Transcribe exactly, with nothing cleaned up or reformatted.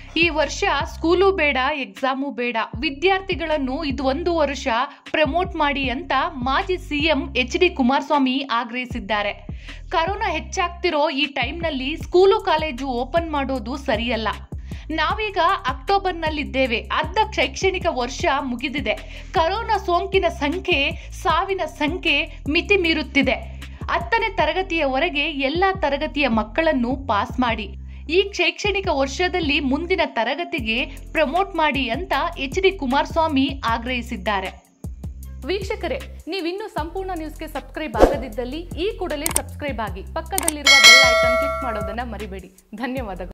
ಈ ವರ್ಷ ಸ್ಕೂಲು ಬೇಡ, ಎಕ್ಸಾಮು ಬೇಡ, ವಿದ್ಯಾರ್ಥಿಗಳನ್ನು ಇದು ಒಂದು ವರ್ಷ ಪ್ರಮೋಟ್ ಮಾಡಿ ಅಂತ ಮಾಜಿ ಸಿಎಂ ಎಚ್ ಡಿ ಕುಮಾರಸ್ವಾಮಿ ಆಗ್ರಹಿಸಿದ್ದಾರೆ. ಕರೋನಾ ಹೆಚ್ಚಾಗ್ತಿರೋ ಈ ಟೈಮ್ನಲ್ಲಿ ಸ್ಕೂಲು ಕಾಲೇಜು ಓಪನ್ ಮಾಡೋದು ಸರಿಯಲ್ಲ. ನಾವೀಗ ಅಕ್ಟೋಬರ್ನಲ್ಲಿದ್ದೇವೆ. ಅರ್ಧ ಶೈಕ್ಷಣಿಕ ವರ್ಷ ಮುಗಿದಿದೆ. ಕರೋನಾ ಸೋಂಕಿನ ಸಂಖ್ಯೆ, ಸಾವಿನ ಸಂಖ್ಯೆ ಮಿತಿ ಮೀರುತ್ತಿದೆ. ಹತ್ತನೇ ತರಗತಿಯವರೆಗೆ ಎಲ್ಲ ತರಗತಿಯ ಮಕ್ಕಳನ್ನು ಪಾಸ್ ಮಾಡಿ. ಈ ಶೈಕ್ಷಣಿಕ ವರ್ಷದಲ್ಲಿ ಮುಂದಿನ ತರಗತಿಗೆ ಪ್ರಮೋಟ್ ಮಾಡಿ ಅಂತ ಎಚ್ ಡಿ ಕುಮಾರಸ್ವಾಮಿ ಆಗ್ರಹಿಸಿದ್ದಾರೆ. ವೀಕ್ಷಕರೇ, ನೀವಿನ್ನೂ ಸಂಪೂರ್ಣ ನ್ಯೂಸ್ಗೆ ಸಬ್ಸ್ಕ್ರೈಬ್ ಆಗದಿದ್ದಲ್ಲಿ ಈ ಕೂಡಲೇ ಸಬ್ಸ್ಕ್ರೈಬ್ ಆಗಿ, ಪಕ್ಕದಲ್ಲಿರುವ ಬೆಲ್ ಐಕಾನ್ ಕ್ಲಿಕ್ ಮಾಡೋದನ್ನ ಮರಿಬೇಡಿ. ಧನ್ಯವಾದಗಳು.